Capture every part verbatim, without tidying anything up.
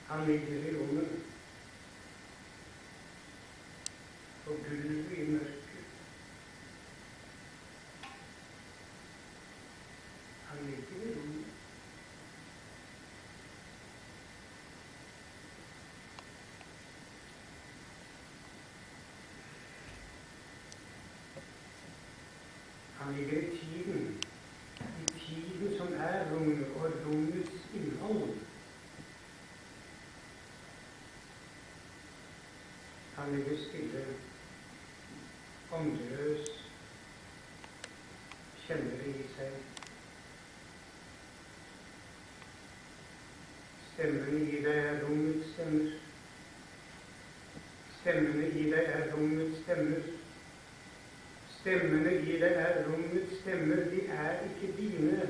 Han ligger i rommet, på gulvet i mørket. Han ligger i rommet. Han ligger i tiden, i tiden som er rommet og rommets innhold. Han ligger stille, åndeløs, kjenner det i seg. Stemmene i deg er rommets stemmer. Stemmene i deg er rommets stemmer. Stemmene i deg er rommets stemmer, de er ikke dine.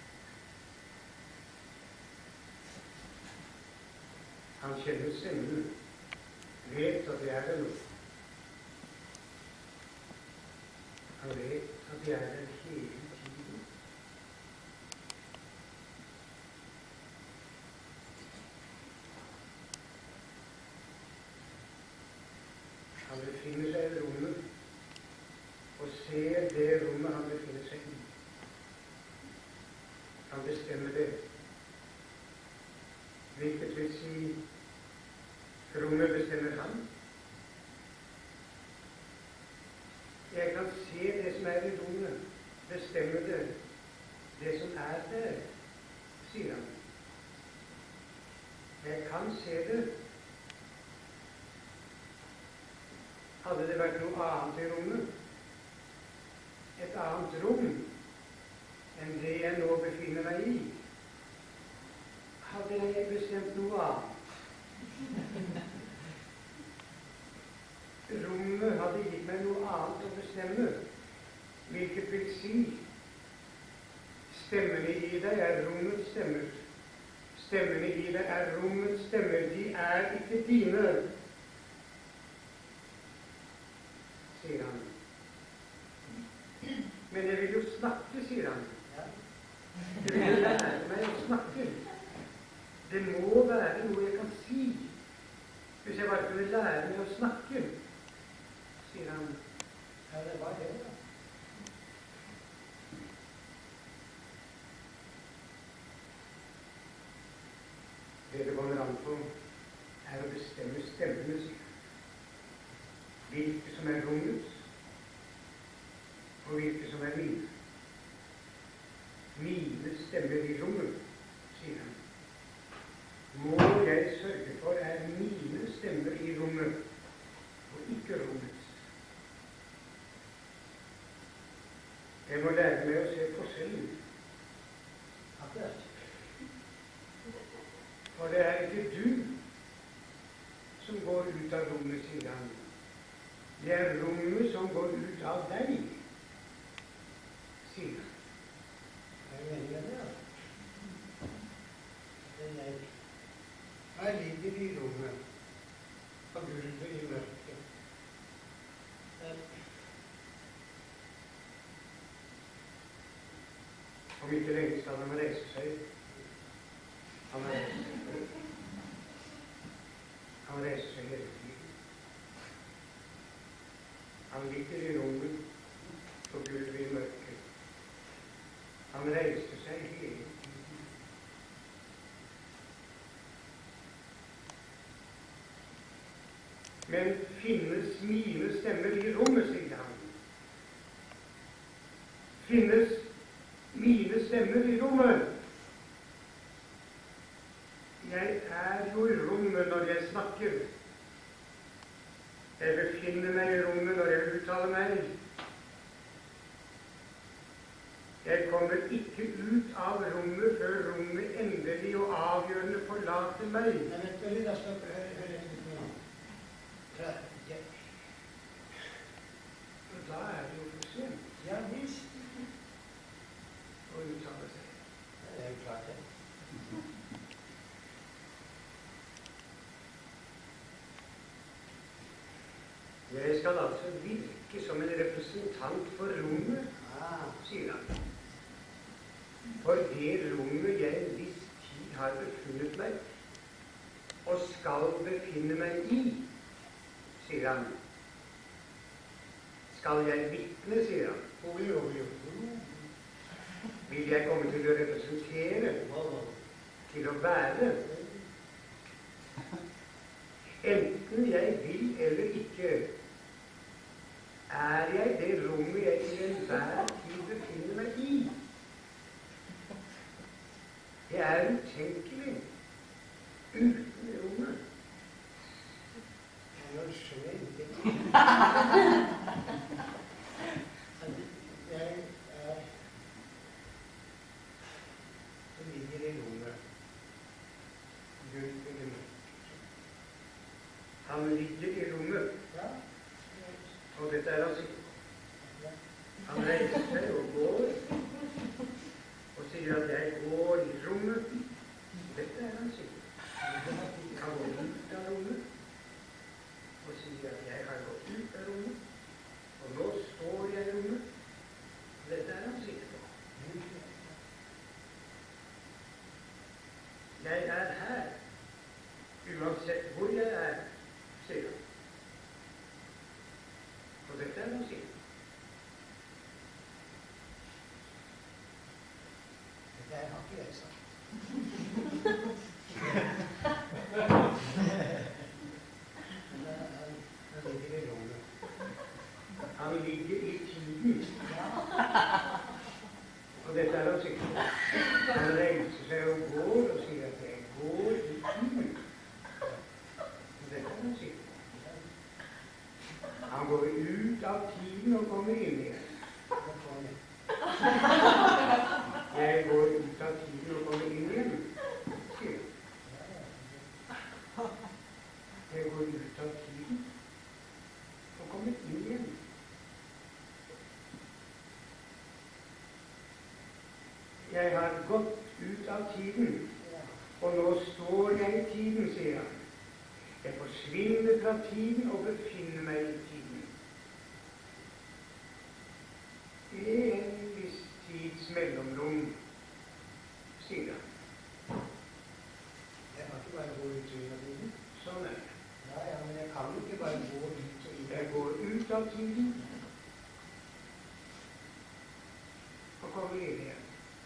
Han kjenner stemmene, vet at de er der nå. Han vet at de er der hele tiden. Han befinner seg i rommet, og ser det rommet han befinner seg i. Han bestemmer det. Hvilket vil si, rommet bestemmer han. Jeg kan se det som er i rommet, bestemme det, det som er der, sier han. Jeg kan se det. Hadde det vært noe annet i rommet, et annet rom enn det jeg nå befinner meg i, hadde jeg bestemt noe annet. Rommet hadde gitt meg noe annet å bestemme, hvilket vil si, stemmene i deg er rommets stemmer. Stemmene i deg er rommets stemmer, de er ikke dine, sier han. Men jeg vil jo snakke, sier han. Jeg vil jo lære meg å snakke. Det må være noe jeg kan si. Hvis jeg bare kunne lære meg å snakke, sier han. Ja, det var det, da. Det det kommer an på, er å bestemme stemmene, sier han. Hvilke som er rommets, og hvilke som er mine. Mine stemmer i rommet, sier han. Må jeg sørge for er mine stemmer i rommet, og ikke rommets. Jeg må lære meg å se forskjellen. Akkurat. For det er ikke du som går ut av rommet, sier han. Det er rommet som går ut av deg, sier han. Jeg mener det, ja. Den er, her ligger i rommet, på gulvet i mørket. Om ikke lenge skal han reise seg. Han reiser seg. Han reiser seg hele tiden. Han ligger i rommet, på gulvet i mørket. Han reiste seg hele tiden. Men finnes mine stemmer i rommet, sier han. Finnes mine stemmer i rommet. Jeg er jo i rommet når jeg snakker. Jeg befinner meg i rommet når jeg uttaler meg. Jeg kommer ikke ut av rommet før rommet endelig og avgjørende forlater meg. Jeg vet vel, da skal jeg høre, høre litt nå. Og da er det jo for sent. Ja, visst. Og uttale seg. Det er jo klart det. Jeg skal altså virke som en representant for rommet, ah, sier han. For det rommet jeg en viss tid har befunnet meg. og skal befinne meg i, sier han. Skal jeg vitne, sier han. Vil jeg komme til å representere, til å være? Enten jeg vil eller ikke, er jeg det rommet jeg til enhver tid befinner meg i. Jeg er utenkelig uten rommet. Jeg skjønner ingenting. Jeg er det ligger i rommet. Gud eller meg. Han ligger i rommet. Og dette er altså han reiser seg og går og sier at jeg går i rommet. Dette er han sier. Han går ut av rommet og sier at jeg har gått ut av rommet, og nå står jeg i rommet. Dette er han sier på. Jeg er her, uansett hvor jeg er, sier han. Og dette er han sier. Dette er han ikke jeg sagt. Han ligger i tiden. Og dette er han sier. Han reiser seg og går og sier at jeg går i tiden. Og dette er han sier. Han går ut av tiden og kommer inn igjen. Jeg går ut av tiden og kommer inn igjen, sier han. Jeg går ut av tiden og kommer inn igjen. Jeg har gått ut av tiden, og nå står jeg i tiden, sier han. Jeg forsvinner fra tiden og befinner meg i tiden. I en viss tids mellomrom, sier han. Jeg kan ikke bare gå ut av tiden. Sånn er det. Ja, ja, men jeg kan ikke bare gå ut og inn. Jeg går ut av tiden og kommer inn igjen.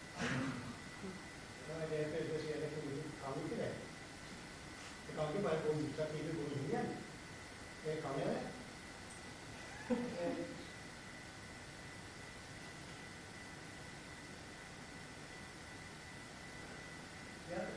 Ja, det er det jeg sier, jeg kan ikke det. Jeg kan ikke bare gå ut av tiden og gå inn igjen. Det kan jeg det. Ja.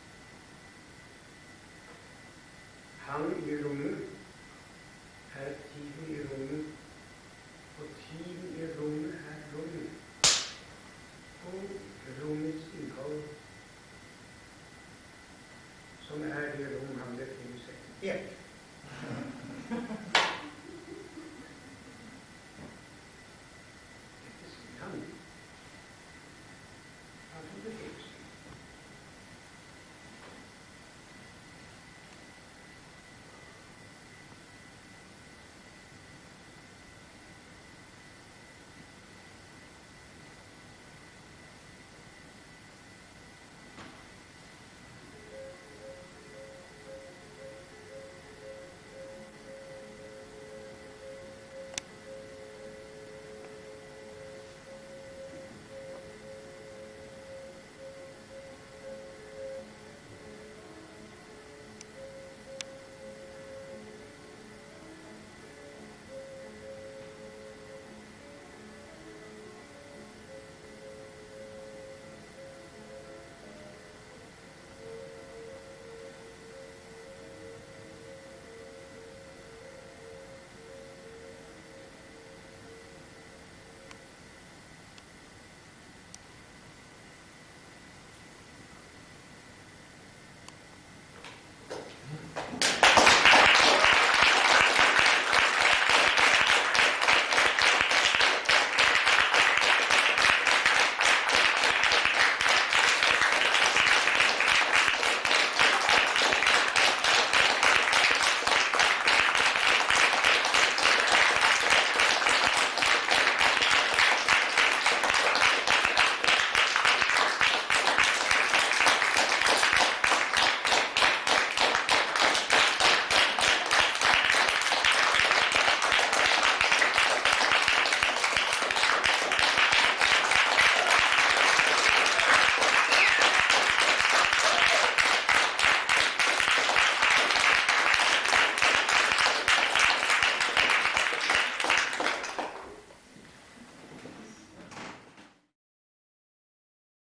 Han i rommet er tiden i rommet, og tiden i rommet er rommet. Og rommets innhold, som er det rom han befinner seg i. Ja.